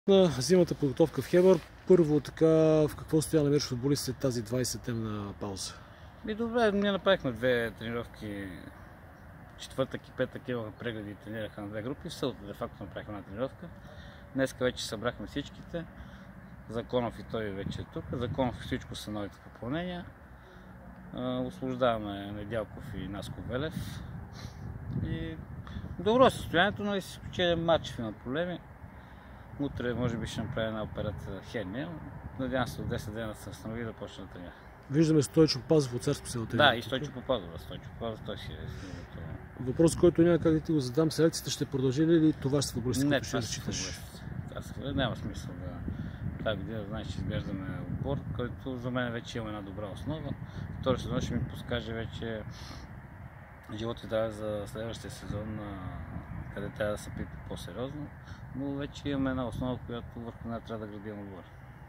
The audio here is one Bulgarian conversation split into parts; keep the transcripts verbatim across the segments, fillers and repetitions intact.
На зимата подготовка в Хебър, първо така в какво стоя намираш футболист след тази двайсетдневна пауза? Ми добре, ние направихме две тренировки, четвъртък и петък имаха прегледи и тренираха на две групи, в събота де факто направихме една тренировка. Днеска вече събрахме всичките, Законов и той вече е тук, Законов и всичко са новите попълнения. Освобождаваме Недялков и Наско Велев. И добро е състоянието, но и с изключение матчев има проблеми. Утре може би ще направи една операция херния. Надявам се от десет дена да се възстанови да почне да тренира. Виждаме Стойчо Попазов от Царско село. Да, и Стойчо Попазов. Стойчо Попазов, той си е. Въпрос, който няма как да ти го задам. Селекцията ще продължи ли или това ще футболисти, Не, които ще разчиташ? Не, няма смисъл да... Тази година знаеш, че изглеждаме отбор, който за мен вече има една добра основа. Втори сезон ще ми подскаже вече живота и здраве за следващия сезон, къде трябва да се пипа по-сериозно. Но вече имаме една основа, която върху нея трябва да градим отбор.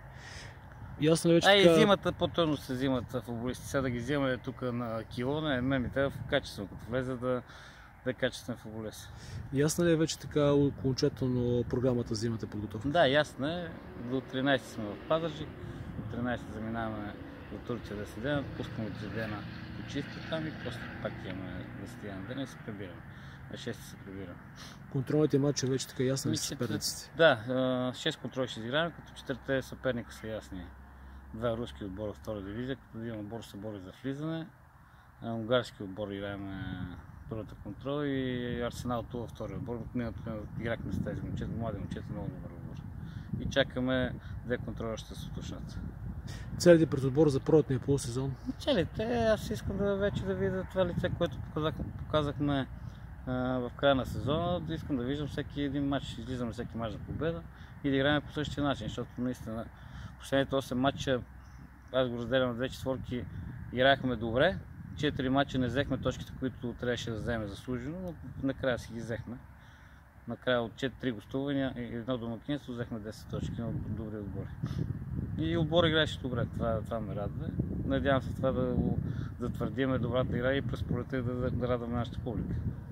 Ясно е вече а така... и зимата, по-трудно се взимат футболисти. Сега да ги вземаме тук на кило, не, мен ми трябва в качество, като влезе да, да е качествен футболист. Ясна ли е вече така окончателно програмата за зимата подготовка? Да, ясно е. До тринайсети сме в Пазарджик, до тринайсети заминаваме до Турция десет дена, пускаме три дена почивка там и после пак имаме десет дена и се прибираме. На шести се прибираме. Контролните матчи вече така ясни ли са съперниците? Да, шест контроли ще изиграем, като четирите съперника са ясни. Два руски отбора в втора дивизия, като един отбор се бори за влизане. Унгарски отбор играем първата контрол и Арсенал това втория отбор. Миналото играхме с тези момчета, млади момчета, много добър отбор. И чакаме две контроли ще се уточнят. Целите пред отбора за пролетния полусезон? Целите, аз искам да вече да видя това лице, което показахме, показахме а, в края на сезона. Да искам да виждам всеки един матч, излизаме всеки матч за победа и да играем по същия начин, защото наистина последните осем матча, аз го разделям на две четворки, играхме добре. четири матча не взехме точките, които трябваше да вземе заслужено, но накрая си ги взехме. Накрая от четири гостувания и едно домакинство взехме десет точки на добри отбори. И отбор играеше добре, това, това ме радва. Надявам се това да го затвърдиме добрата игра и през пролетта да, да радваме нашата публика.